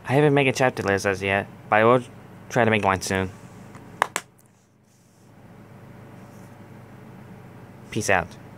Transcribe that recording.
I haven't made a chapter list as yet, but I will try to make one soon. Peace out.